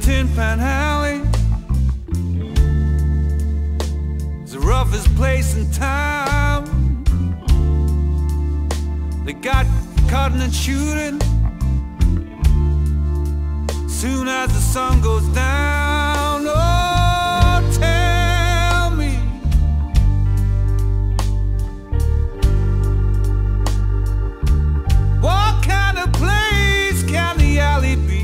Tin Pan Alley is the roughest place in town. They got cutting and shooting soon as the sun goes down. Oh, tell me, what kind of place can the alley be?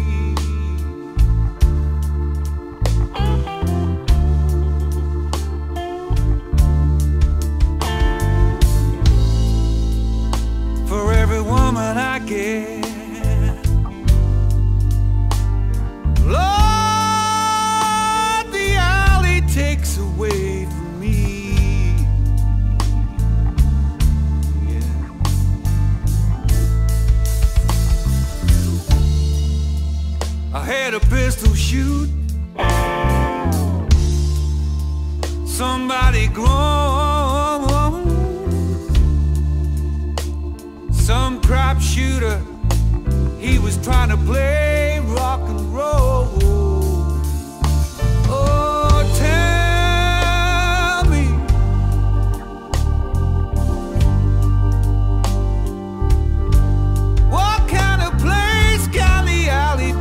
For every woman I get, Lord, the alley takes away from me. Yeah. I had a pistol shoot, somebody grown, some crap shooter, he was trying to play rock and roll. Oh, tell me, what kind of place can the alley be?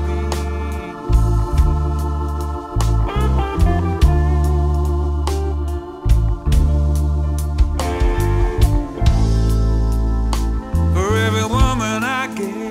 For every woman I get,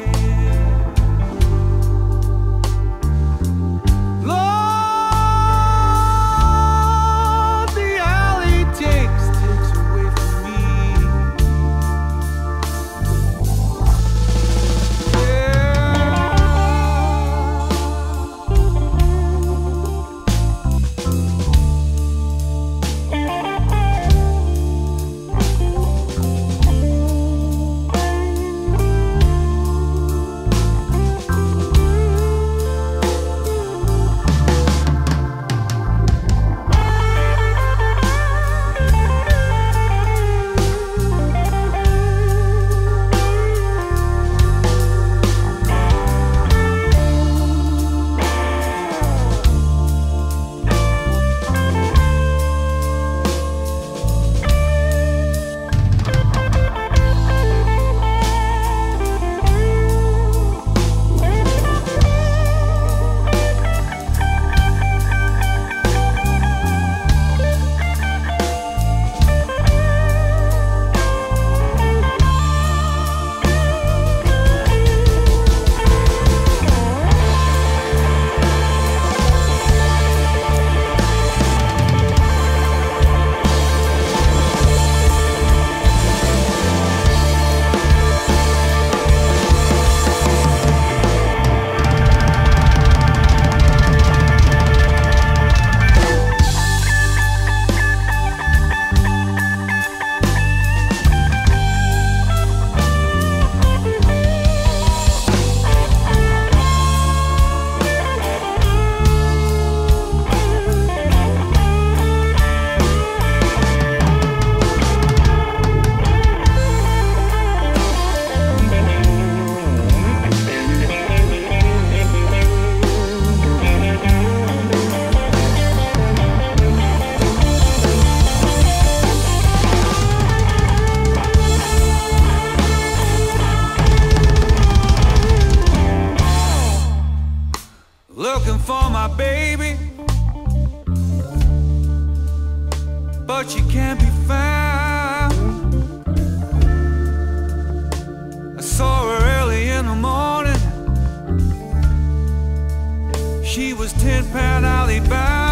looking for my baby, but she can't be found. I saw her early in the morning, she was Tin Pan Alley bound.